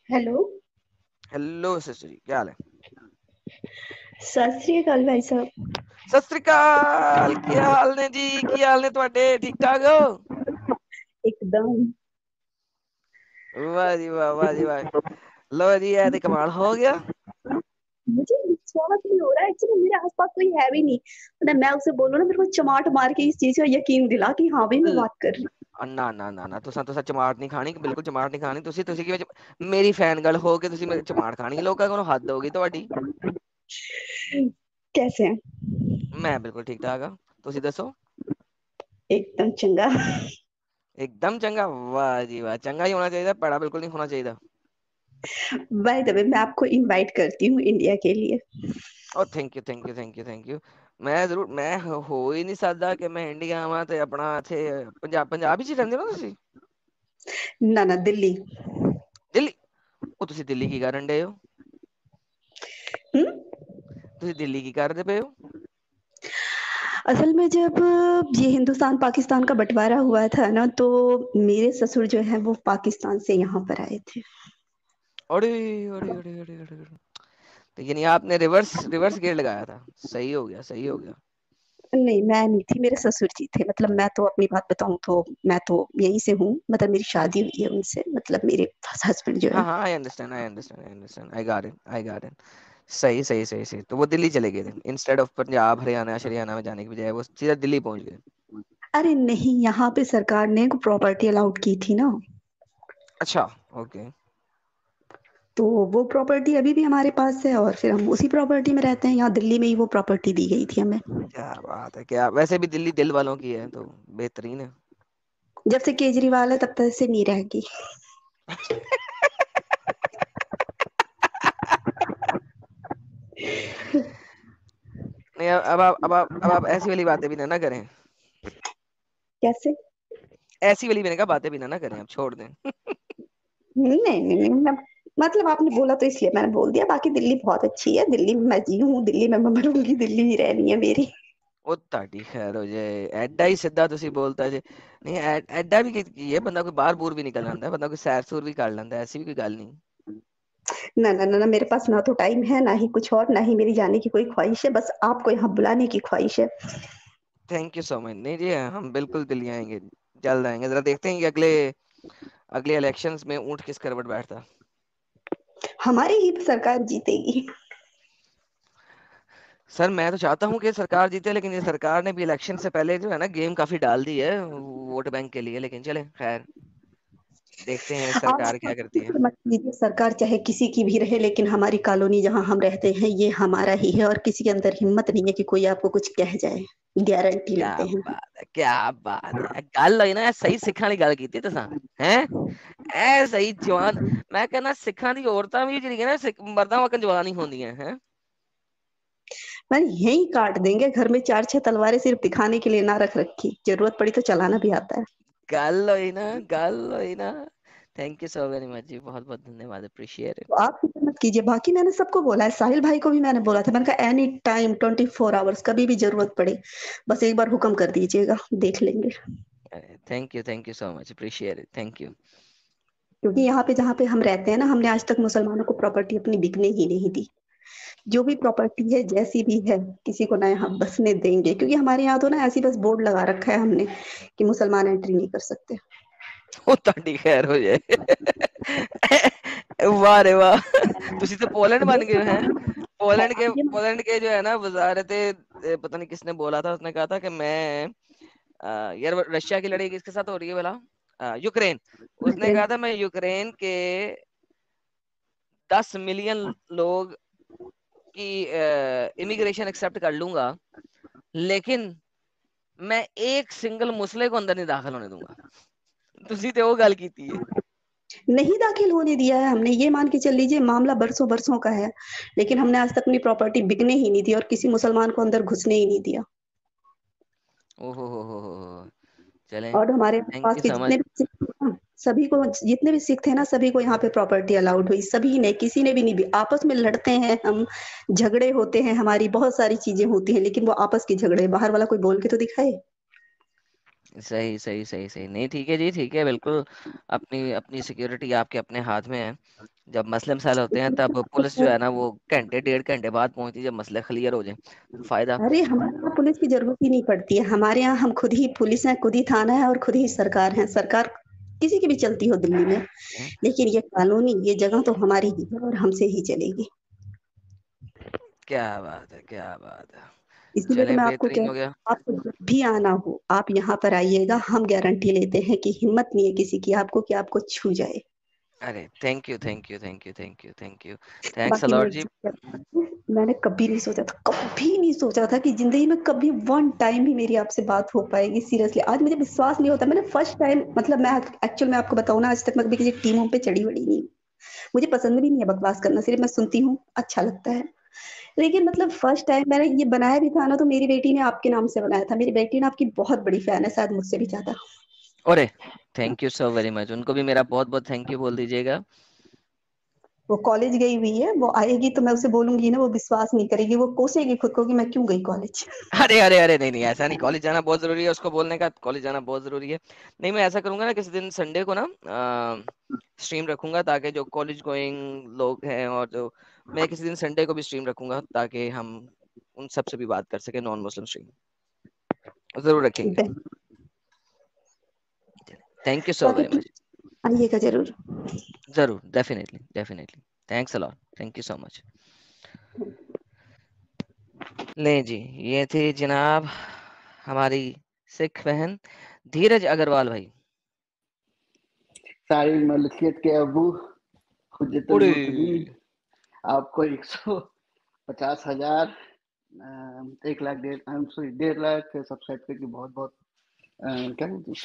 Hello. Hello sister जी, क्या हाल है? सत श्री अकाल भाई साहब। सत श्री अकाल। क्या हाल ने जी? की हाल ने ਤੁਹਾਡੇ? ठीक ठाक हो? एकदम। वाह जी वाह, वाह जी वाह। लो जी, ये तो कमाल हो गया। मुझे विश्वास नहीं हो रहा है, एक्चुअली मेरे आसपास कोई है भी नहीं। मैं उसे बोलूँ ना, मेरे को चमाट मार के इस चीज का यकीन दिला कि हाँ भाई मैं ल- बात कर रही ना ना ना ना, तुसा चमाट नहीं खानी, बिल्कुल चमाट नहीं खानी। तुसी की मेरी फैन गर्ल हो के तुसी मेरी चमाट खानी? लोकां कोलों हद होगी ਤੁਹਾਡੀ। हूँ। कैसे हैं? मैं बिल्कुल ठीक ठाक हाँ। तुसी दसो। एकदम चंगा। एकदम चंगा। वाह जी वाह, चंगा ही होना चाहिए, पड़ा बिल्कुल नहीं होना चाहिए। बाय द वे, मैं आपको इनवाइट करती हूँ इंडिया के लिए। Oh thank you thank you thank you thank you. मैं जरूर, मैं हो ही नहीं सकदा कि मैं इंडिया आवां ते अपना इथे पंजाब ही रहंदे हो ना तुसी? ना ना, दिल्ली। दिल्ली? ਉਹ ਤੁਸੀਂ ਦਿੱਲੀ ਕੀ ਕਰਨ ਡਏ ਹੋ? हम्म। ਤੁਸੀਂ ਦਿੱਲੀ ਕੀ ਕਰਦੇ ਪਏ ਹੋ? असल में जब ये हिंदुस्तान पाकिस्तान का बंटवारा हुआ था ना, तो मेरे ससुर जो है वो पाकिस्तान से यहाँ पर आए थे। अरे अरे अरे अरे अरे अरे। तो यानी आपने रिवर्स रिवर्स गियर लगाया था। सही हो गया, सही हो गया। नहीं, मैं नहीं थी, मेरे ससुर जी थे। मतलब मैं तो अपनी बात बताऊं तो मैं तो यहीं से हूँ। मतलब मेरी शादी हुई है उनसे, मतलब मेरे हस्बैंड जो हाँ है। हाँ, I understand I understand I understand, I got it I got it. सही सही सही सही। तो वो दिल्ली चले गए थे, इंस्टेड ऑफ पंजाब हरियाणा शरियाणा में जाने की बजाय वो सीधा दिल्ली पहुंच गए। अरे नहीं, यहाँ पे सरकार ने प्रॉपर्टी अलाउड की थी ना। अच्छा। ओके। तो वो प्रॉपर्टी अभी भी हमारे पास है और फिर हम उसी प्रॉपर्टी में रहते हैं। यहाँ दिल्ली में ही वो प्रॉपर्टी दी गई थी हमें। क्या बात है, क्या वैसे भी दिल्ली दिल वालों की है तो बेहतरीन है। जब से केजरीवाल है तब तक से नहीं रहेगी। नहीं, अब आप ऐसी वाली बातें भी ना करें। कैसे? ऐसी वाली मैंने कहा बातें भी ना करें, अब छोड़ दें। नहीं नहीं नहीं, मतलब आपने बोला तो इसलिए मैंने बोल दिया। बाकी दिल्ली बहुत अच्छी है, दिल्ली में मैं जी हूँ, दिल्ली में मैं मरूंगी, दिल्ली ही रहनी है मेरी। ਉਹ ਤੁਹਾਡੀ ਖੈਰ ਹੋ ਜਾਏ, ਐਡਾ ਹੀ ਸਿੱਧਾ ਤੁਸੀਂ ਬੋਲਤਾ ਜੇ। ਨਹੀਂ ਐਡਾ ਵੀ ਕੀ ਹੈ, ਬੰਦਾ ਕੋਈ ਬਾਹਰ ਬੂਰ ਵੀ ਨਿਕਲ ਜਾਂਦਾ, ਬੰਦਾ ਕੋਈ ਸੈਰ ਸੂਰ ਵੀ ਕਰ ਲੈਂਦਾ, ਐਸੀ ਵੀ ਕੋਈ ਗੱਲ ਨਹੀਂ। ना ना ना ना, मेरे पास ना तो टाइम है, ना ही कुछ और, ना ही मेरी जाने की कोई ख्वाहिश है। बस आपको यहाँ बुलाने की ख्वाहिश है। Thank you so much. नहीं जी, हम बिल्कुल दिल्ली आएंगे, जल्द आएंगे। जरा देखते हैं कि अगले अगले इलेक्शंस में ऊंट किस करवट बैठता। हमारी ही सरकार जीतेगी। सर मैं तो चाहता हूँ कि सरकार जीते, लेकिन ये सरकार ने भी इलेक्शन से पहले जो है ना गेम काफी डाल दी है वोट बैंक के लिए। लेकिन चले खैर, देखते हैं आप सरकार क्या करती है। मत कीजिए, सरकार चाहे किसी की भी रहे, लेकिन हमारी कॉलोनी जहाँ हम रहते हैं ये हमारा ही है और किसी के अंदर हिम्मत नहीं है कि कोई आपको कुछ कह जाए। गारंटी क्या लेते हैं। बात है, क्या बात है। गल होई ना, सही सिखां वाली गल कीती तुसां। हैं ਐ ਸਹੀ ਜਵਾਨ। ਮੈਂ ਕਹਿੰਦਾ ਸਿੱਖਾਂ ਦੀ ਔਰਤਾਂ ਵੀ ਜਿਹੜੀਆਂ ਨਾ ਮਰਦਾਂ ਵਾਂਗ ਜਵਾਨ ਹੀ ਹੁੰਦੀਆਂ हैं। मैंने यही काट देंगे। घर में चार छह तलवारें सिर्फ दिखाने के लिए ना रख रखी, जरूरत पड़ी तो चलाना भी आता है। गल होई ना, गल होई ना। Thank you so very much जी, बहुत बहुत धन्यवाद, अप्रिशिएट इट। तो आप फिक्र मत कीजिए। बाकी मैंने सबको बोला है, साहिल भाई को भी मैंने बोला था। मैंने कहा एनी टाइम 24 आवर्स, कभी भी जरूरत पड़े बस एक बार हुक्म कर दीजिएगा, देख लेंगे। Thank you so much, appreciate it, thank you. क्योंकि यहाँ पे जहाँ पे हम रहते हैं ना, हमने आज तक मुसलमानों को प्रॉपर्टी अपनी बिकने ही नहीं दी। जो भी प्रॉपर्टी है जैसी भी है, किसी को ना यहाँ बसने देंगे। क्योंकि हमारे यहाँ तो ना ऐसी बस बोर्ड लगा रखा है हमने कि मुसलमान एंट्री नहीं कर सकते। ਉਹ ਤੁਹਾਡੀ ਖੈਰ ਹੋ ਜਾਏ। वाह रे वाह। तुसी तो पोलैंड ये बन गए हैं। है, पोलैंड के, आप ये पोलैंड के जो है ना वजारत पता नहीं किसने बोला था, उसने कहा था कि मैं यार रशिया की लड़ाई किसके साथ हो रही है भला? यूक्रेन। उसने कहा था मैं यूक्रेन के 10 मिलियन लोग की इमिग्रेशन एक्सेप्ट कर लूंगा, लेकिन मैं एक सिंगल मुसले को अंदर नहीं दाखिल होने दूंगा। तुसी ते वो गल कीती है। नहीं दाखिल होने दिया है हमने। ये मान के चल लीजिए, मामला बरसों बरसों का है, लेकिन हमने आज तक अपनी प्रॉपर्टी बिकने ही नहीं दी और किसी मुसलमान को अंदर घुसने ही नहीं दिया। ओहो हो। चलें। और हमारे थैंक पास यू के सो जितने मच। भी सिख थे ना, सभी को, जितने भी सिख थे ना, सभी को यहाँ पे प्रॉपर्टी अलाउड हुई। सभी ने, किसी ने भी नहीं भी। आपस में लड़ते हैं हम, झगड़े होते हैं, हमारी बहुत सारी चीजें होती हैं, लेकिन वो आपस के झगड़े, बाहर वाला कोई बोल के तो दिखाए। सही सही सही सही, नहीं ठीक है जी, ठीक है बिल्कुल। अपनी अपनी सिक्योरिटी आपके अपने हाथ में है। जब मसले मसाले होते हैं तब पुलिस जो है ना वो घंटे 1.5 घंटे बाद पहुंचती है, जब मसले क्लियर हो जाए तो फायदा। अरे हमारे यहाँ पुलिस की जरूरत ही नहीं पड़ती है, हमारे यहाँ हम खुद ही पुलिस है, खुद ही थाना है और खुद ही सरकार है। सरकार किसी की भी चलती हो दिल्ली में, है। लेकिन ये कानूनी ये जगह तो हमारी ही है और हमसे ही चलेगी। क्या बात है, क्या बात है। इसीलिए तो चले मैं आपको बेहतरीन हो गया। आपको जब भी आना हो आप यहाँ पर आइएगा, हम गारंटी लेते हैं कि हिम्मत नहीं है किसी की आपको कि आपको छू जाए। अरे thank you thank you thank you thank you thank you. Thanks बाकी अलॉट जी। मैंने कभी नहीं सोचा था, कभी नहीं सोचा था कि जिंदगी में कभी वन टाइम भी मेरी आपसे बात हो पाएगी। सीरियसली आज मुझे विश्वास नहीं होता, मैंने फर्स्ट टाइम, मतलब मैं एक्चुअल में आपको बताऊं ना, आज तक मैं कभी किसी टीमों पे चढ़ी बड़ी नहीं। मुझे पसंद भी नहीं है बकवास करना, सिर्फ मैं सुनती हूँ, अच्छा लगता है। लेकिन मतलब फर्स्ट टाइम मैंने ये बनाया भी था ना, तो मेरी बेटी ने आपके नाम से बनाया था। मेरी बेटी ना आपकी बहुत बड़ी फैन है, शायद मुझसे भी ज्यादा। अरे thank you so very much, उनको भी मेरा बहुत बहुत थैंक यू बोल दीजिएगा। वो कॉलेज गई हुई है, वो आएगी तो मैं उसे बोलूंगी ना, वो विश्वास नहीं करेगी, वो कोसेगी खुद को कि मैं क्यों गई कॉलेज। अरे अरे अरे, नहीं नहीं ऐसा नहीं, कॉलेज जाना बहुत जरूरी है, उसको बोलने का कॉलेज जाना बहुत जरूरी है। नहीं मैं ऐसा करूंगा ना, किसी दिन संडे को ना स्ट्रीम रखूंगा, ताकि जो कॉलेज गोइंग लोग हैं, और जो मैं किसी दिन संडे को भी स्ट्रीम रखूंगा ताकि हम उन सब से भी बात कर सके, नॉन मुस्लिम स्ट्रीम जरूर रखेंगे। थैंक यू सो बाकी वेरी ठीक, मच। आइएगा जरूर। जरूर, definitely definitely. Thanks a lot, thank you so much. ले जी, ये थी जनाब हमारी सिख बहन धीरज अग्रवाल भाई। सारी मलकियत के अबू हुज्जतुल उड़े। मुतकीन, आपको 150,000 1 लाख 1.5 लाख सब्सक्राइब करके बहुत बहुत क्या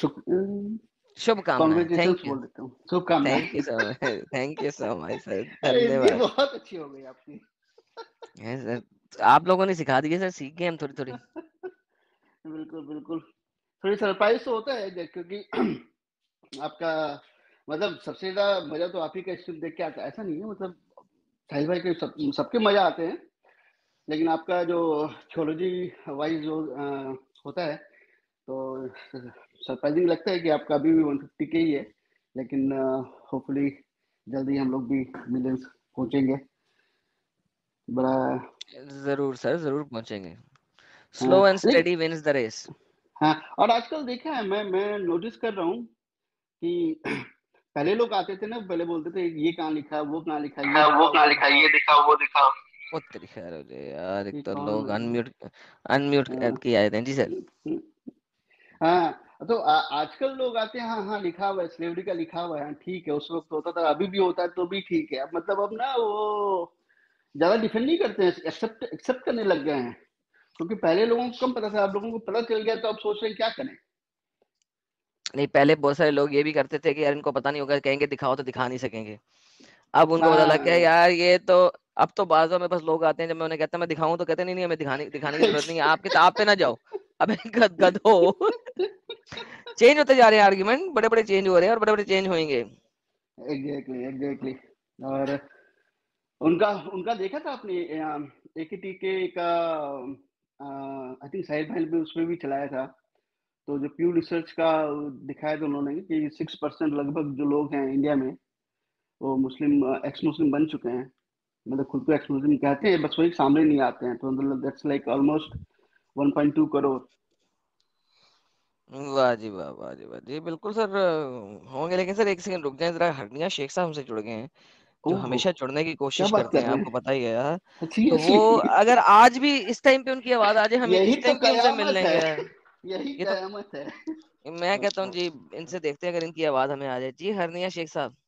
शुभकामनाएं, कॉन्ग्रेचुलेशन थैंक यू। बोल देता हूँ, शुभकामनाएं। Thank you so much, thank you so much sir, अरे हिंदी धन्यवाद। बहुत अच्छी हो गई आपकी। है सर, आप लोगों ने सिखा दी है सर, सीख गए हम थोड़ी थोड़ी। बिल्कुल बिल्कुल, थोड़ी सरप्राइज तो होता है क्योंकि आपका मतलब सबसे ज्यादा मजा तो आप ही का स्ट्रीम देख के आता है, ऐसा नहीं है मतलब साहिल भाई के सबके मजा आते हैं, लेकिन आपका जो थियोलॉजी वाइज जो होता है तो सरप्राइजिंग लगता है कि आपका अभी भी 150 के ही है, लेकिन होपफुली जल्दी हम लोग भी मिलियंस पहुंचेंगे। बड़ा जरूर सर, जरूर पहुंचेंगे। हाँ, स्लो एंड लेकिन स्टेडी विंस द रेस। हाँ, और आजकल देखा है मैं नोटिस कर रहा हूँ कि पहले लोग आते थे ना, पहले बोलते थे ये कहाँ लिखा, वो कहाँ लिखा, ये वो दिखाओ, कहाँ वो लिखा, दिखाओ, ये दिखाओ, वो दिखाओ। वो तेरी खैर हो जाए यार, एक ये तो कौन लोग अनम्यूट अनम्यूट किए आए थे जी सर। हाँ, तो आजकल लोग आते हैं, हाँ हाँ लिखा हुआ है, स्लेवरी का लिखा हुआ है, हाँ, ठीक है, उस वक्त होता था, अभी भी होता है तो भी ठीक है। अब मतलब अब ना वो ज्यादा डिफेंड नहीं करते हैं, एक्सेप्ट एक्सेप्ट करने लग गए हैं, क्योंकि पहले लोगों को कम पता था, अब लोगों को पता चल गया तो अब सोच रहे हैं क्या करें। नहीं, पहले बहुत सारे लोग ये भी करते थे कि यार इनको पता नहीं होगा, कहेंगे दिखाओ तो दिखा नहीं सकेंगे। अब उनको पता लग गया हाँ यार ये तो। अब तो बाजों में बस लोग आते हैं, जब मैं उन्हें कहता मैं दिखाऊं तो कहते नहीं नहीं, हमें दिखाने दिखाने की जरूरत नहीं है, आप किताब पे ना जाओ। अबे गधो। चेंज होते जा रहे हैं आर्ग्यूमेंट, बड़े बड़े चेंज हो रहे हैं और बड़े बड़े चेंज होंगे। Exactly exactly. और उनका उनका देखा था आपने एक ही टीके का, आई थिंक साहिल भाई भी उसमें भी चलाया था, तो जो प्यू रिसर्च का दिखाया था उन्होंने कि 6% लगभग जो लोग हैं इंडिया में वो मुस्लिम एक्स मुस्लिम बन चुके हैं, मतलब खुद को एक्स मुस्लिम कहते हैं, बस वही सामने नहीं आते हैं, तो मतलब दैट्स लाइक ऑलमोस्ट 1.2 करोड़। वाह जी वाह, वाह जी वाह जी, बिल्कुल सर होंगे, लेकिन सर एक सेकंड रुक जाए जरा, हरनिया शेख साहब हमसे जुड़ गए हैं, जो ओहो, हमेशा जुड़ने की क्या कोशिश बात करते कर हैं, रहे आपको हैं, पता ही है यार। तो वो सीरियसली। अगर आज भी इस टाइम पे उनकी आवाज आ जाए, हम यही इस तो टाइम पे उनसे मिल कयामत है, लेंगे यार। यही ये तो कयामत है। मैं कहता हूँ जी, इनसे देखते हैं अगर इनकी आवाज हमें आ जाए जी। हरनिया शेख साहब,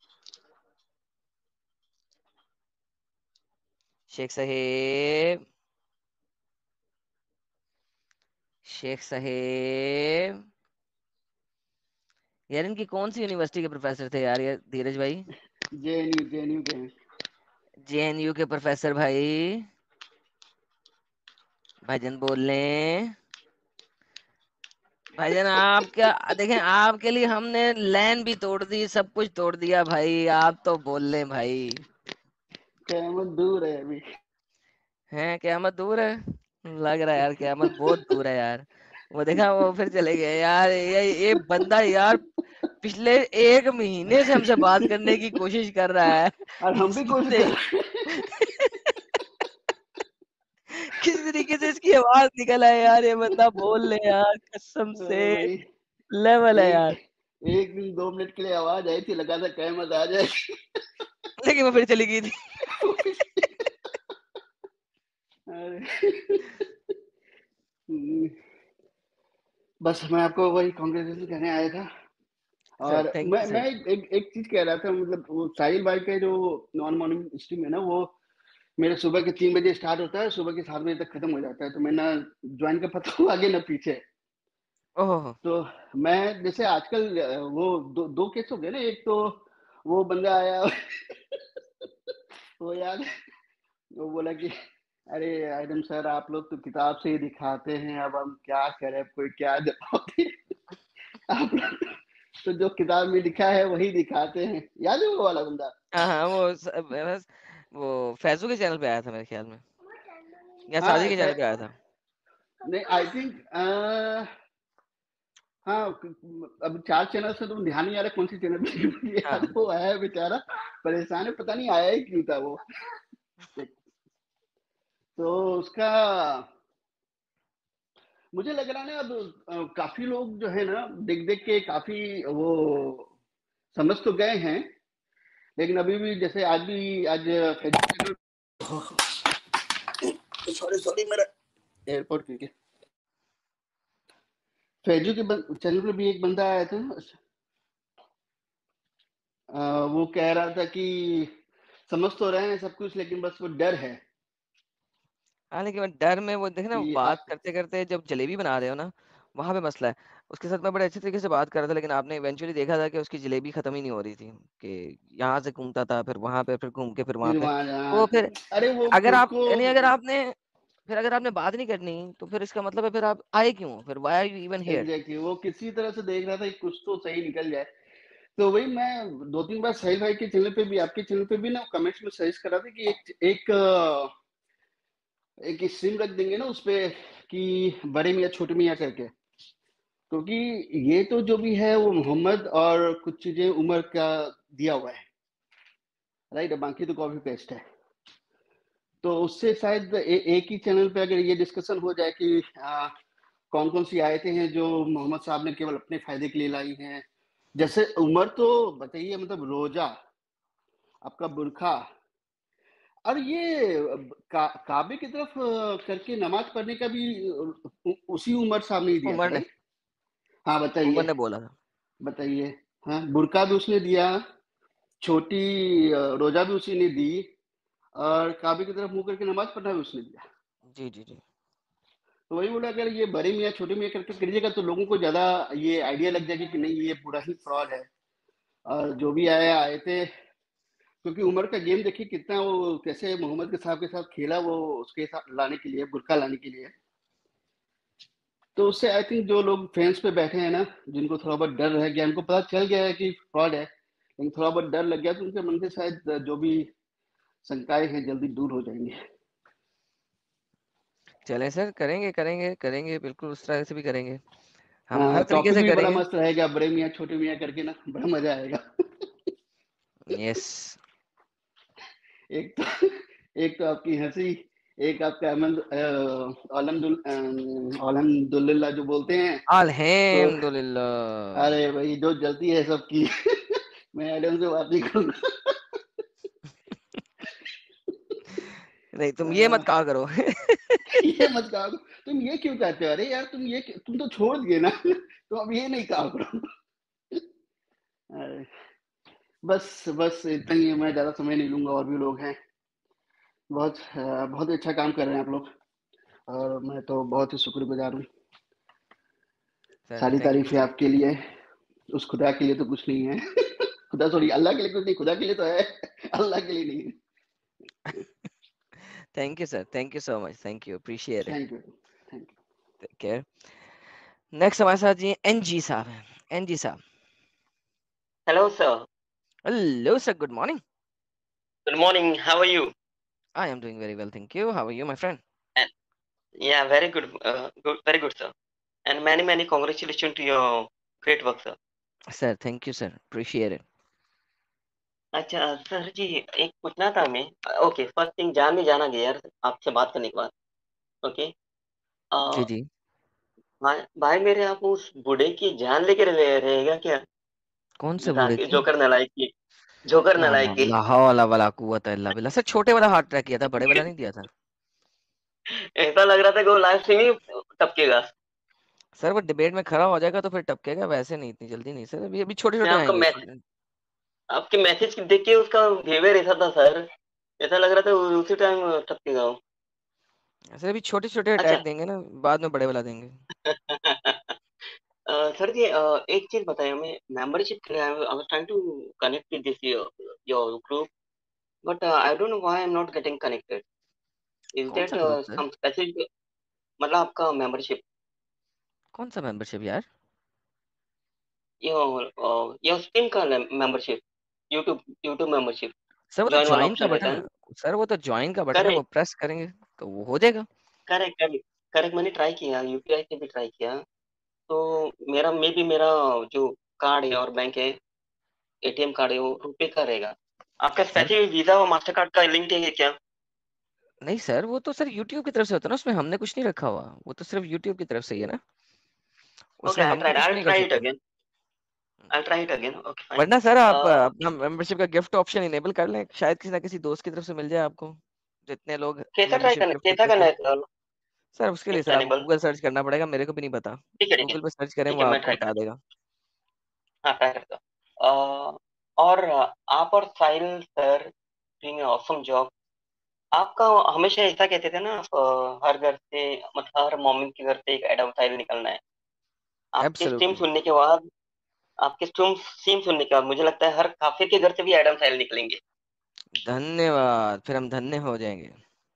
शेख साहेब, शेख साहेब। यार इनकी कौन सी यूनिवर्सिटी के प्रोफेसर थे यार ये धीरज भाई? जेएनयू के हैं। जेएनयू के प्रोफेसर भाई, भाईजान बोल लें। भाईजान आप क्या देखें, आपके लिए हमने लैन भी तोड़ दी, सब कुछ तोड़ दिया भाई, आप तो बोल लें भाई। कयामत दूर है अभी। हैं, क़यामत दूर है? लग रहा है यार क़यामत बहुत दूर है यार। वो देखा, वो फिर चले गए यार। ये बंदा यार पिछले 1 महीने से हमसे बात करने की कोशिश कर रहा है। और हम भी कोशिश इसने कर रहे हैं। किस तरीके से इसकी आवाज निकल है यार, ये बंदा बोल ले यार, कसम से भाई लेवल है एक यार। एक दिन 2 मिनट के लिए आवाज आई थी, लगा था कयामत आ जाएगी। लेकिन वो फिर चली गई थी। अरे बस मैं आपको वही कांग्रेचुलेशन कहने आया था। सर और थैंक यू मैं सर। एक चीज कह रहा था, मतलब वो साहिल भाई का जो नॉन मॉर्निंग स्ट्रीम है ना, वो मेरे सुबह के 3 बजे स्टार्ट होता है, सुबह के 7 बजे तक खत्म हो जाता है। तो मैं ना ज्वाइन कर पाता हूँ आगे ना पीछे। ओह तो मैं जैसे आजकल वो दो केस हो गए ना। एक तो वो बंदा आया वो याद है, वो बोला कि अरे आइटम सर आप लोग तो किताब से ही दिखाते हैं, अब हम क्या करें, कोई क्या जवाब दे। आप लोग तो जो किताब में लिखा है वही दिखाते हैं। याद है वो वाला बंदा? हाँ हाँ, वो बस वो फैजू के चैनल पे आया था मेरे ख्याल में, या हाँ साजिद के चैनल पे आया था। नहीं आई थिंक हाँ अब 4 चैनल से तो ध्यान नहीं आ रहा कौन सी चैनल पे याद हाँ वो आया है बेचारा, परेशान है, पता नहीं आया ही क्यों था वो। तो उसका मुझे लग रहा है ना, अब काफी लोग जो है ना देख देख के काफी वो समझ तो गए हैं। लेकिन अभी भी जैसे आज सॉरी सॉरी मेरा एयरपोर्ट क्योंकि फैजू के चैनल पर भी एक बंदा आया था। वो कह रहा था कि समझ तो रहे हैं सब कुछ, लेकिन बस वो डर है हाँ, लेकिन मैं डर में वो देखे ना, कि बात आप करते करते जब जलेबी बना रहे हो ना, वहां पे मसला है। उसके साथ मैं बड़े अच्छे तरीके से बात कर रहा था, लेकिन आपने इवेंचुअली देखा था कि उसकी जलेबी खत्म ही नहीं हो रही थी, कि यहाँ से घूमता था, फिर वहां पे, फिर घूम के, फिर वहां फिर पे। वहां तो फिर अरे वो अगर खुद आप को यानी अगर आपने फिर अगर आपने बात नहीं करनी, तो फिर इसका मतलब है फिर आप आए क्यों, फिर why are you even here. Exactly वो किसी तरह से देख रहा था कि कुछ तो सही निकल जाए। तो वही मैं 2-3 बार साहिल भाई के चैनल पे भी, आपके चैनल पे भी ना कमेंट्स में सजेस्ट कर रहा था कि एक स्ट्रीम रख देंगे ना उस पे, कि बड़े मियाँ छोटे मियाँ करके। क्योंकि ये तो जो भी है वो मोहम्मद और कुछ चीजें उमर का दिया हुआ है, राइट, बाकी तो कॉपी पेस्ट है। तो उससे शायद एक ही चैनल पे अगर ये डिस्कशन हो जाए कि कौन कौन सी आयतें हैं जो मोहम्मद साहब ने केवल अपने फायदे के लिए लाई हैं। जैसे उमर तो बताइए, मतलब रोजा, आपका बुरखा, और ये काबे की तरफ करके नमाज पढ़ने का भी उसी उमर साहब ने ही दिया था, उमर ने राइट? हाँ उमर बताइए, ने बोला था। बताइए। हाँ बुरका भी उसने दिया, छोटी रोजा भी उसी ने दी, और काबे की तरफ मुंह करके नमाज पढ़ना भी उसने दिया। जी जी जी। तो वही बोला, अगर ये बड़े मियाँ छोटे मियाँ करके करिएगा तो लोगों को ज्यादा ये आइडिया लग जाएगी कि नहीं ये पूरा ही फ्रॉड है। और जो भी आए थे, क्योंकि उमर का गेम देखिए कितना, वो कैसे मोहम्मद के साहब के साथ खेला, वो उसके साथ लाने के लिए, बुरका लाने के लिए। तो उससे आई थिंक जो लोग फेंस पे बैठे हैं ना, जिनको थोड़ा बहुत डर रह गया, उनको पता चल गया है कि फ्रॉड है, लेकिन थोड़ा बहुत डर लग गया, तो उनके मन से शायद जो भी शंकाएं हैं जल्दी दूर हो जाएंगी। चलें सर, करेंगे करेंगे करेंगे, बिल्कुल उस तरह से भी करेंगे, हम हाँ हर तरीके टॉपिक से भी बड़ा करेंगे। मस्त रहेगा, बड़े मियाँ छोटे मियाँ करके ना, बड़ा मजा आएगा। यस। एक तो एक तो आपकी हंसी, एक आपका अल्हम्दुलिल्लाह जो बोलते हैं। तो अल्हम्दुलिल्लाह। अरे भाई जो जलती है सबकी। मैं एडम से बात नहीं करूंगा। नहीं, तुम ये मत कहा करो। ये मत कहा करो। तुम ये क्यों कहते हो? अरे यार तुम तो छोड़ दिए ना। तो अब ये नहीं कहा करो। अरे, बस बस इतना ही है, मैं ज्यादा समय नहीं लूंगा, और भी लोग हैं। बहुत अच्छा काम कर रहे हैं आप लोग, और मैं तो बहुत ही शुक्रगुजार हूँ। सर सारी थैंक यू तारीफें सर। आपके लिए। उस खुदा के लिए तो कुछ नहीं है। खुदा सॉरी, अल्लाह के लिए कुछ नहीं, खुदा के लिए तो है, अल्लाह के लिए नहीं है। Thank you sir, thank you so much, thank you, appreciate it. Thank you, thank you. Take care. Next हमारे साथ जी एनजी साहब हैं। एनजी साहब। Hello, sir. Hello sir, good morning. Good morning. How are you? I am doing very well, thank you. How are you my friend? And yeah, very good. Good, very good, sir. and many congratulations to your great work, sir. Sir thank you sir, appreciate it. अच्छा sir जी, एक पूछना था हमें। Okay, first thing जान में जाना गया यार आपसे बात करने के बाद। ओके, जी जी। भाई भाई मेरे, आप उस बूढ़े की जान लेके रहेगा क्या? कौन से बूढ़े की? जोकर नालायक की, जोकर ला नालायक की। ला हौला वला कुव्वत इल्ला बिल्लाह। सर छोटे वाला हार्ट अटैक किया था, बड़े वाला नहीं दिया था। ऐसा लग रहा था कि वो लाइव स्ट्रीम ही टपकेगा। सर वो डिबेट में खड़ा हो जाएगा तो फिर टपकेगा, वैसे नहीं, इतनी जल्दी नहीं सर, अभी अभी छोटे मैं छोटे आपका आएंगे मैसेज, छोटे। आपके मैसेज देख के उसका बिहेवियर ऐसा था सर, ऐसा लग रहा था उसी टाइम टपकेगा वो। सर अभी छोटे छोटे अच्छा। अटैक देंगे ना, बाद में बड़े वाला देंगे। सर जी, एक चीज बताइए हमें, मेंबरशिप के लिए I was trying to connect with this your group, but I don't know why I am not getting connected. Is कौन सा that group sir? Some specific, मतलब आपका मेंबरशिप, कौन सा मेंबरशिप यार? योर स्ट्रीम का membership, YouTube YouTube membership, sir वो तो जॉइन वाला ज्वाइन का ऑप्शन रहता बटन है है। ना। सर वो तो ज्वाइन का बटन है, वो करेक्ट, प्रेस करेंगे तो वो हो जाएगा। Correct, correct, correct. मैंने ट्राई किया, यूपीआई से भी ट्राई किया, तो मेरा मे बी मेरा जो कार्ड है और बैंक है, एटीएम कार्ड है, वो रुपए का रहेगा। आपका सर स्पेसिफिक वीजा और मास्टर कार्ड का लिंक है क्या? नहीं सर, वो तो सर यूट्यूब की तरफ से होता है ना, उसमें हमने कुछ नहीं रखा हुआ, वो तो सिर्फ यूट्यूब की तरफ से ही है ना, ओके, उसमें हम तो कुछ नहीं कर आई सकते। Try it again. Okay, fine. वरना सर आप अपना मेंबरशिप का गिफ्ट ऑप्शन इनेबल कर लें, शायद किसी ना किसी दोस्त की तरफ से मिल जाए आपको, जितने लोग मेंबरशिप गिफ्ट कैसा करते हैं करना सर। है सर? सर उसके लिए गिफ्ट सर आपको एनेबल। गूगल सर्च करना पड़ेगा, मेरे को भी नहीं पता। ठीक है, ठीक है, गूगल पे सर्च करें, ठीक वो है, मैं आपको ट्राई बता करता हूँ। देगा। हाँ, ट्राई करता हूँ। और आप और Sahil sir doing awesome job. आपका हमेशा ऐसा कहते थे ना, आप हर घर से, मतलब हर मॉर्निंग के घर से एक एडम साहिल निकलना है। आपके स्ट्रीम एब्सोल्युटली। सुनने के बाद, आपके स्ट्रीम सुनने के बाद मुझे लगता है हर काफिर के घर से भी एडम साहिल निकलेंगे। धन्यवाद, फिर हम धन्य हो जाएंगे।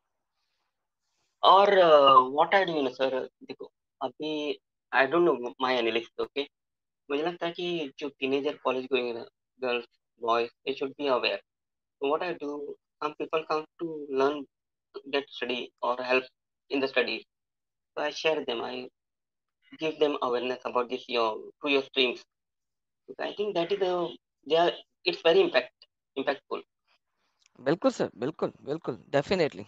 और व्हाट आई डू ना सर, देखो, अभी I don't know my analysis, okay. मुझे लगता है कि जो teenager college going girls boys, they should be aware. So what I do, some people come to learn, get study or help in the studies. So I share them. I give them awareness about this your streams. So I think that is a, they are, it's very impactful. बिल्कुल sir, बिल्कुल बिल्कुल, definitely.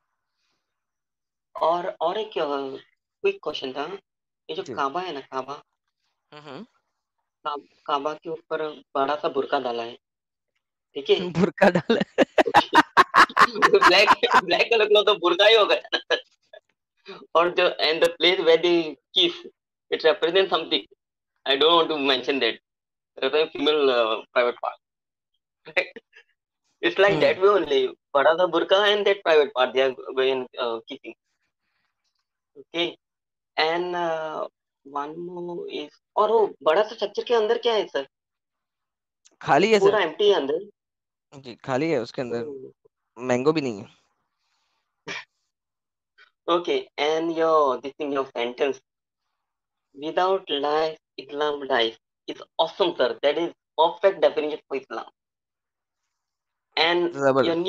और एक quick question था, ये जो जी। काबा है ना, काबा, हम्म। काबा के ऊपर बड़ा सा बुरका डाला है, ठीक है? बुर्का डाल। ब्लैक ब्लैक कलर का तो बुरका ही होगा। और जो and the place where they kiss, it represent something, I don't want to mention that. That's a female private part. It's like hmm. that way only. Bada the burqa and that private part they are going keeping. Okay. And one more is, और वो बड़ा सा structure के अंदर क्या है sir? खाली है सर। पूरा एम्प्टी है अंदर। जी खाली है, उसके अंदर Oh, मैंगो भी नहीं है। okay. And your this thing, your sentence, without lies, Islam dies. It's awesome, sir. That is perfect definition for Islam. And your जबरदस्त।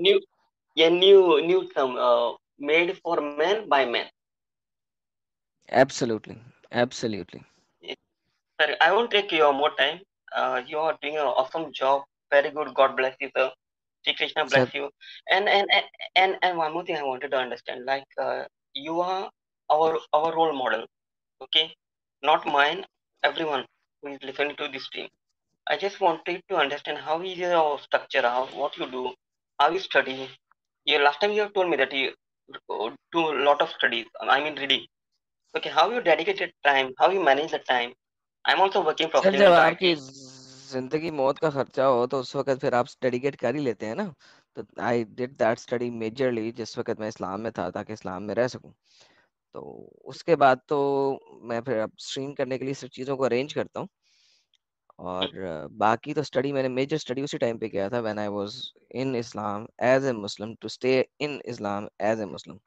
new term, made for men by men. Absolutely, absolutely. Sir, I won't take your more time. You are doing an awesome job. Very good. God bless you, sir. Sri Krishna sir bless you. And one more thing I wanted to understand. Like you are our role model. Okay, not mine. Everyone who is listening to this stream. I just wanted to understand how is your structure, how what you do, how you study. You last time you have told me that you do a lot of studies. I mean reading. Okay, how you dedicated time, how you manage the time. I'm also working sir professionally जब into आपकी IT. जिंदगी मौत का खर्चा हो तो उस वक्त फिर आप डेडिकेट कर ही लेते हैं ना। तो I did that study majorly जिस वक्त मैं इस्लाम में था, ताकि इस्लाम में रह सकूं। तो उसके बाद तो मैं फिर अब स्ट्रीम करने के लिए सब चीज़ों को अरेंज करता हूँ। और बाकी तो स्टडी मैंने मेजर स्टडी उसी टाइम पे किया था when I was in Islam as a Muslim, to stay in Islam as a Muslim.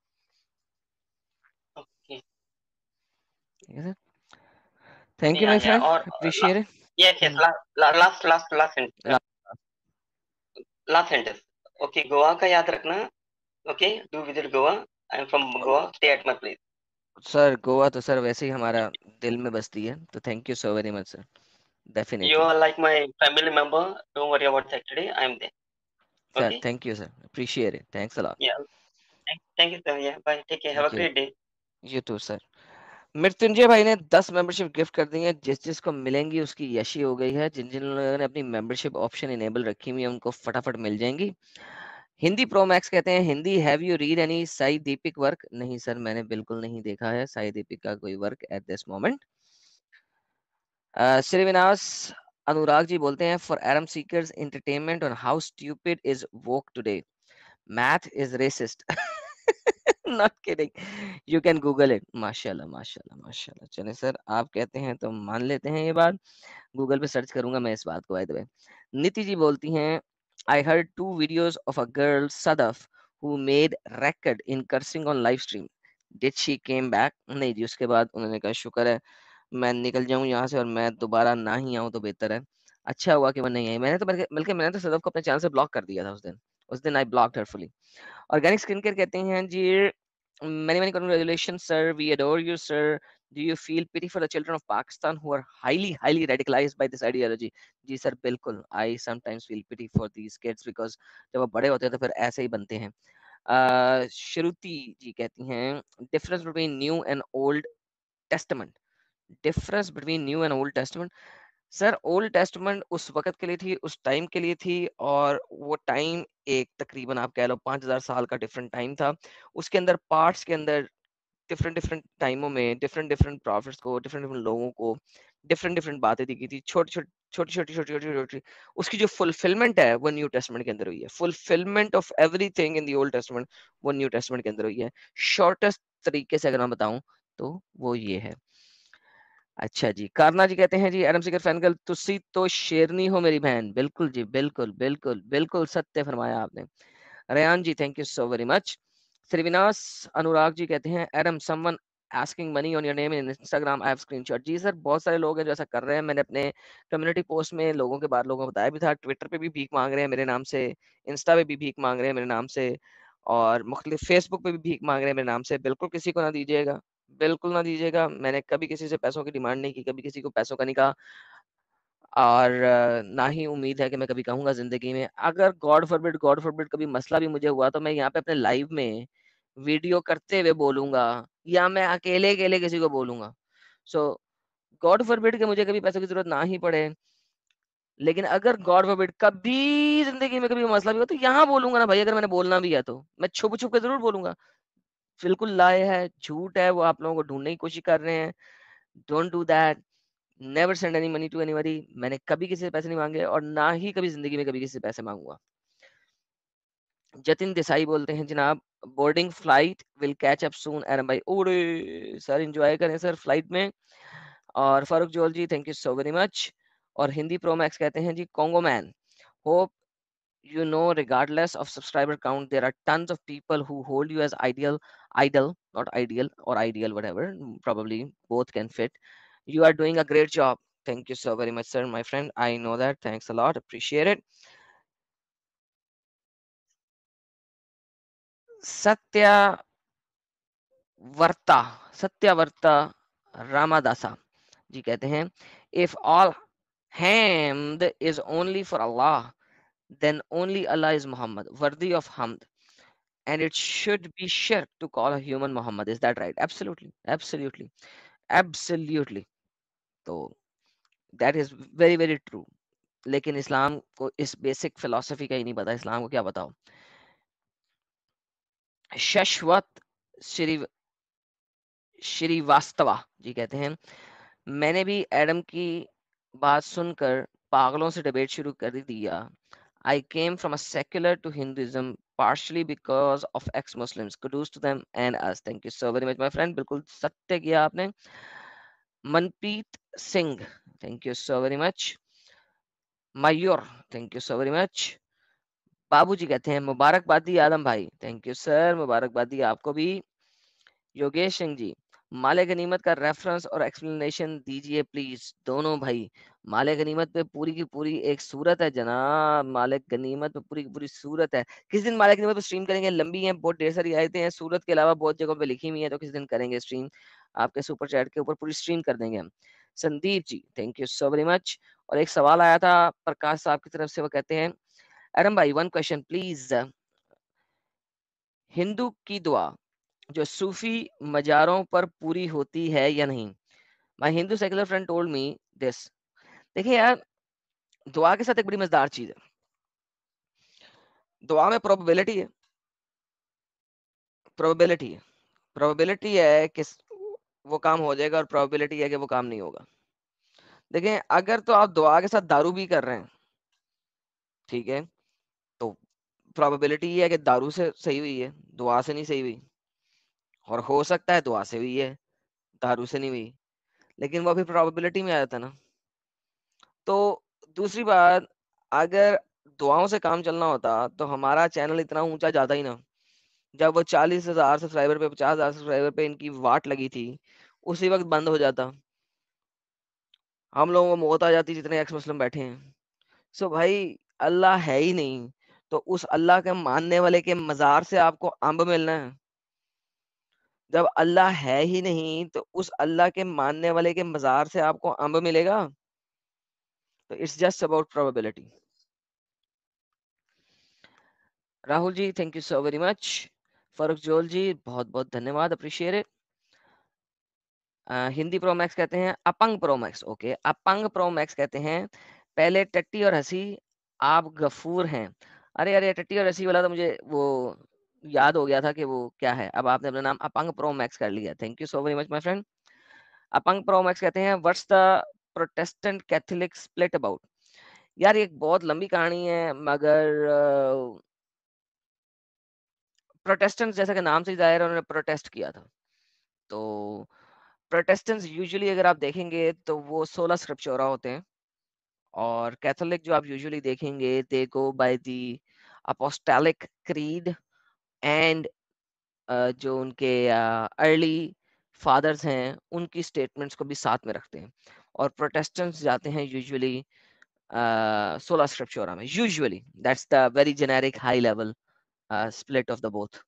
Okay. ठीक है सर, thank you Yeah, my yeah. Friend, Or appreciate yes, yes. It. Last sentence. Last sentence. Okay, Goa का याद रखना. Okay, do visit Goa. I'm from Goa. Stay at my place. Sir Goa तो sir वैसे ही हमारा दिल में बसती है, तो thank you so very much sir, You definitely. are like my family member. Don't worry about that today. I am there. Sir Okay. Thank you sir, appreciate it, thanks a lot. Yeah. Thank you, sir. Yeah. Bye. Take care. Have a thank you, great day. You too sir. Mrityunjay भाई ने 10 membership gift कर दी है, जिस जिसको मिलेंगी उसकी यशी हो गई है। जिन जिन लोगों ने अपनी मेंबरशिप ऑप्शन इनेबल रखी हुई है उनको फटाफट मिल जाएंगी। हिंदी प्रो मैक्स कहते हैं Hindi, have you read any Sai Deepak work? नहीं सर, मैंने बिल्कुल नहीं देखा है साई दीपिक का कोई work at this moment. Shrivinash Anurag ji बोलते हैं फॉर एरम seekers entertainment on how stupid is woke today, math is racist. Not kidding, you can Google it. माशाल्लाह माशाल्लाह माशाल्लाह, चले सर आप कहते हैं तो मान लेते हैं ये बात, गूगल पे सर्च करूंगा मैं इस बात को। बाय द वे नीति जी बोलती हैं I heard 2 videos of a girl Sadaf who made record in cursing on live stream, did she came back? नहीं जी, उसके बाद उन्होंने कहा शुक्र है मैं निकल जाऊं यहाँ से और मैं दोबारा ना ही आऊं तो बेहतर है। अच्छा हुआ कि वो नहीं आई। मैंने तो बल्कि मैंने तो सदफ को अपने चैनल से ब्लॉक कर दिया था उस दिन। उस दिन I blocked her fully. Organic skin care कहते हैं जी many many congratulations sir, we adore you sir, do you feel pity for the children of Pakistan who are highly radicalized by this ideology? जी sir बिल्कुल, I sometimes feel pity for these kids because जब वो बड़े होते हैं तो फिर ऐसे ही बनते हैं। श्रुति जी कहती हैं difference between new and old testament, difference between new and old testament. Sir old testament उस वक्त के लिए थी, उस टाइम के लिए थी, और वो टाइम एक तकरीबन आप कह लो 5000 साल का डिफरेंट टाइम था। उसके अंदर पार्ट्स के अंदर डिफरेंट डिफरेंट टाइमों में डिफरेंट डिफरेंट प्रॉफिट्स को, डिफरेंट डिफरेंट लोगों को डिफरेंट डिफरेंट बातें दी गई थी, छोटी छोटी छोटी छोटी छोटी छोटी छोटी। उसकी जो फुलफिलमेंट है वो न्यू टेस्टमेंट के अंदर हुई है। Fulfillment of everything in the Old Testament वो न्यू टेस्टमेंट के अंदर हुई है। शॉर्टेस्ट तरीके से अगर मैं बताऊं तो वो ये है। अच्छा जी, कारना जी कहते हैं जी एडम सिकर फैन गर्ल तुसी तो शेरनी हो मेरी बहन। बिल्कुल जी, बिल्कुल बिल्कुल बिल्कुल सत्य फरमाया आपने। Ryan ji thank you so very much. Shrivinash Anurag ji कहते हैं Adam someone asking money on your name in Instagram, I have screenshot. जी सर बहुत सारे लोग हैं जो ऐसा कर रहे हैं। मैंने अपने कम्युनिटी पोस्ट में लोगों के बाद लोगों को बताया भी था। ट्विटर पे भी भीख मांग रहे हैं मेरे नाम से, इंस्टा पे भी भीख मांग रहे हैं मेरे नाम से, और मुख्तलिफ फेसबुक पे भी भीख मांग रहे हैं मेरे नाम से। बिल्कुल किसी को ना दीजिएगा, बिल्कुल ना दीजिएगा। मैंने कभी किसी से पैसों की डिमांड नहीं की, कभी किसी को पैसों का नहीं कहा, और ना ही उम्मीद है कि मैं कभी कहूंगा जिंदगी में। अगर गॉड फॉरबिड कभी मसला भी मुझे हुआ तो मैं यहाँ पे अपने लाइव में वीडियो करते हुए बोलूंगा, या मैं अकेले अकेले किसी को बोलूंगा। सो गॉड फॉरबिड के मुझे कभी पैसों की जरूरत ना ही पड़े, लेकिन अगर गॉड फॉरबिड कभी जिंदगी में कभी मसला भी हो तो यहाँ बोलूंगा ना भाई। अगर मैंने बोलना भी है तो मैं छुप छुप के जरूर बोलूंगा। बिल्कुल लाए है, झूठ है, वो आप लोगों को ढूंढने की कोशिश कर रहे हैं। Don't do that, never send any money to anybody. मैंने कभी किसी से पैसे नहीं मांगे और ना ही कभी जिंदगी में कभी किसी से पैसे मांगूंगा। जतिन देसाई बोलते हैं जनाब boarding flight will catch up soon एरम भाई। ओरे सर एंजॉय करें सर फ्लाइट में। और Farooq Jol ji thank you so very much. और हिंदी प्रो मैक्स कहते हैं जी Congo man hope you know regardless of subscriber count there are tons of people who hold you as idol, not ideal or ideal, whatever, probably both can fit. You are doing a great job. Thank you so very much sir, my friend, I know that, thanks a lot, appreciate it. Satyavarta Satyavarta Ramadasa ji कहते हैं if all hamd is only for Allah, then only Allah is Muhammad worthy of hamd, and it should be shirk to call a human Muhammad. Is that right? Absolutely, absolutely, absolutely. तो that is very very true. लेकिन इस्लाम को इस basic philosophy का ही नहीं पता। इस्लाम को क्या बताओ। शश्वत श्री श्रीवास्तवा जी कहते हैं मैंने भी एडम की बात सुनकर पागलों से डिबेट शुरू कर दिया। I came from a secular to Hinduism partially because of ex-Muslims. Kudos to them and us. Thank you so very much, my friend. बिल्कुल सत्य किया आपने। Manpreet Singh, thank you so very much. Mayur, thank you so very much. बाबूजी कहते हैं मुबारकबादी आदम भाई, thank you sir, मुबारकबादी आपको भी। योगेश सिंह जी माले गनीमत का रेफरेंस और एक्सप्लेनेशन दीजिए प्लीज। दोनों भाई, माले गनीमत पे पूरी की पूरी एक सूरत है जनाब, माले गनीमत पे पूरी की पूरी सूरत है। किस दिन माले गनीमत पे स्ट्रीम करेंगे, लंबी है बहुत, ढेर सारी आयतें हैं, सूरत के अलावा बहुत जगहों पे लिखी हुई है, तो किस दिन करेंगे स्ट्रीम, आपके सुपर चैट के ऊपर पूरी स्ट्रीम कर देंगे हम। Sandeep ji thank you so very much. और एक सवाल आया था प्रकाश साहब की तरफ से, वो कहते हैं अरम भाई वन क्वेश्चन प्लीज, हिंदू की दुआ जो सूफी मजारों पर पूरी होती है या नहीं? My Hindu secular friend told me this. देखिए यार, दुआ के साथ एक बड़ी मजेदार चीज है, दुआ में प्रोबेबिलिटी है, प्रोबेबिलिटी है, प्रोबेबिलिटी है कि वो काम हो जाएगा और प्रोबेबिलिटी है कि वो काम नहीं होगा। देखिए अगर तो आप दुआ के साथ दारू भी कर रहे हैं, ठीक है, तो प्रोबेबिलिटी ये है कि दारू से सही हुई है, दुआ से नहीं सही हुई, और हो सकता है दुआ से हुई है, दारू से नहीं हुई, लेकिन वो अभी प्रोबेबिलिटी में आ जाता ना। तो दूसरी बात, अगर दुआओं से काम चलना होता तो हमारा चैनल इतना ऊंचा जाता ही ना। जब वो 40,000 सब्सक्राइबर पे, 50,000 सब्सक्राइबर पे इनकी वाट लगी थी, उसी वक्त बंद हो जाता, हम लोगों को मौत आ जाती जितने एक्स मुस्लिम बैठे हैं। सो भाई, अल्लाह है ही नहीं तो उस अल्लाह के मानने वाले के मजार से आपको अंब मिलना है? जब अल्लाह है ही नहीं तो उस अल्लाह के मानने वाले के मजार से आपको अंब मिलेगा? तो it's just about probability. Rahul ji thank you so very much. Farrukh Jol ji बहुत बहुत धन्यवाद, appreciate it. Hindi pro max कहते हैं अपंग प्रो मैक्स, ओके, अपंग प्रो मैक्स कहते हैं पहले टट्टी और हंसी, आप गफूर हैं। अरे अरे, टट्टी और हंसी वाला तो मुझे वो याद हो गया था कि वो क्या है, अब आपने अपना नाम अपंग प्रो मैक्स कर लिया, thank you so very much my friend. अपंग प्रो मैक्स कहते हैं what's the Protestant Catholic split about? यार ये एक बहुत लंबी कहानी है, मगर प्रोटेस्टेंट जैसा कि नाम से ही जाहिर है, उन्होंने प्रोटेस्ट किया था। तो प्रोटेस्टेंट्स यूजुअली अगर आप देखेंगे तो वो 16 स्क्रिप्चोरा होते हैं, और कैथोलिक जो आप यूजुअली देखेंगे they go by the Apostolic Creed, and जो उनके अर्ली फादर्स हैं उनकी स्टेटमेंट्स को भी साथ में रखते हैं। और प्रोटेस्टेंट्स जाते हैं यूजुअली 16 स्क्रिप्चोरा में, usually that's the very generic high level split of the both.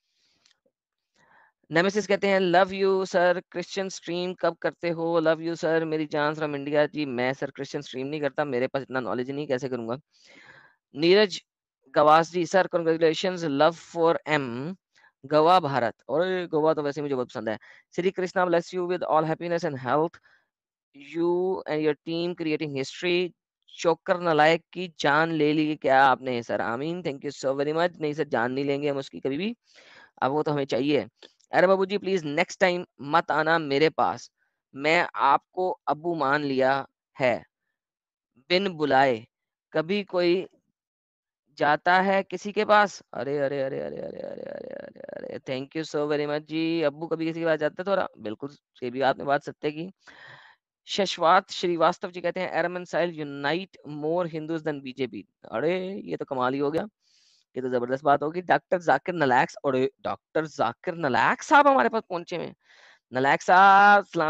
Nemesis कहते हैं love you sir, Christian stream कब करते हो? लव यू सर, मेरी जान फ्रॉम इंडिया जी। मैं सर क्रिश्चियन स्ट्रीम नहीं करता, मेरे पास इतना नॉलेज नहीं, कैसे करूंगा। Neeraj Gawas ji sir congratulations, love for em, Goa Bharat. और गोवा तो वैसे मुझे बहुत पसंद है। Shri Krishna bless you with all happiness and health, you and your team creating history. चोकर नलायक की जान ले ली क्या आपने? सर आमीन, thank you so very much. नहीं सर, जान नहीं लेंगे हम उसकी कभी भी, अब वो तो हमें चाहिए। अरे बाबू जी प्लीज नेक्स्ट टाइम मत आना मेरे पास, मैं आपको अब्बू मान लिया है बिन बुलाए, कभी कोई जाता है किसी के पास। अरे अरे अरे अरे अरे अरे अरे अरे अरे, thank you so very much जी। अब्बू कभी किसी के पास जाते थोड़ा, बिल्कुल ये भी आपने बात सत्य की। शश्वात श्रीवास्तव जी कहते हैं एरमन साइल unite more Hindus than BJP. अरे ये तो कमाल ही हो गया, ये तो जबरदस्त बात होगी। डॉक्टर जाकिर नलैक्स, और डॉक्टर जाकिर नलैक साहब हमारे पास पहुंचे में। नलैक साहब अस्सलाम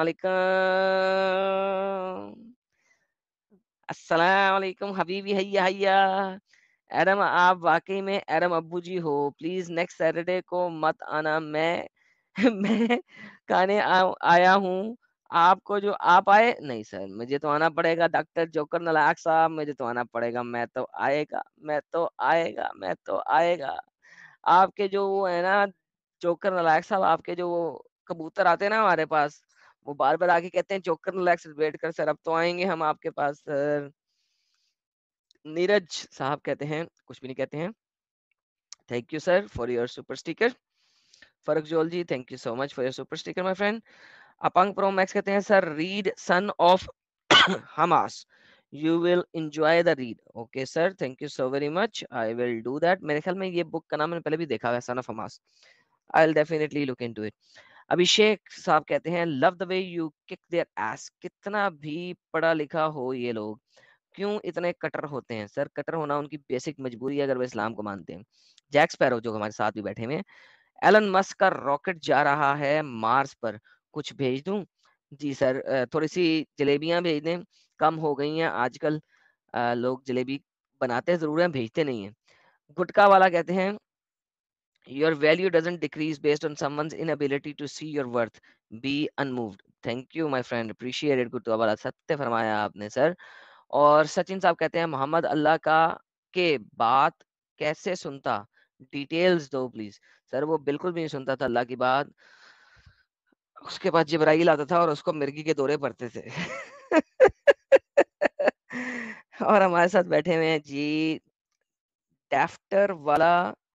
वालेकुम, अस्सलाम वालेकुम हबीबी, हैया हैया। एडम आप वाकई में एडम अब्बू जी हो, प्लीज नेक्स्ट सैटरडे को मत आना, मैं मैं खाने आया हूँ आपको जो आप आए नहीं सर, मुझे तो आना पड़ेगा। डॉक्टर जोकर नलायक साहब मुझे तो आना पड़ेगा, मैं तो आएगा, मैं तो आएगा, मैं तो आएगा। आपके जो वो है ना जोकर नलायक साहब, आपके जो वो कबूतर आते हैं ना हमारे पास, वो बार बार आके कहते हैं जोकर नलायक से वेट कर सर, अब तो आएंगे हम आपके पास सर। नीरज साहब कहते हैं कुछ भी नहीं कहते हैं, thank you sir for your super sticker. Farooq Jol ji thank you so much for your super sticker my friend. अपंग प्रो मैक्स कहते हैं sir read Son of Hamas, you will enjoy the read. Okay sir, thank you so very much, I will do that. मेरे ख्याल में ये book का नाम मैंने पहले भी देखा है, Son of Hamas, I will definitely look into it. Abhishek साहब कहते हैं love the way you kick their ass. कितना भी पढ़ा लिखा हो ये लोग क्यों इतने कट्टर होते हैं? सर कट्टर होना उनकी बेसिक मजबूरी है अगर वो इस्लाम को मानते हैं। जैक स्पैरो जो हमारे साथ भी बैठे हुए हैं, एलन मस्क का रॉकेट जा रहा है मार्स पर, कुछ भेज दूं? जी सर, थोड़ी सी जलेबियां भेज दें, कम हो गई हैं आजकल। लोग जलेबी बनाते जरूर हैं, भेजते नहीं हैं। गुटका वाला कहते हैं your value doesn't decrease based on someone's inability to see your worth. Be unmoved. Thank you my friend, appreciate it। गुटका वाला, सत्य फरमाया आपने सर। और सचिन साहब कहते हैं मोहम्मद अल्लाह का के बात कैसे सुनता, डिटेल्स दो प्लीज। सर वो बिल्कुल भी नहीं सुनता था अल्लाह की बात, उसके बाद जिब्राइल आता था और उसको मिर्गी के दौरे पड़ते थे। और हमारे साथ बैठे हुए हैं जी डैफ्टर वाला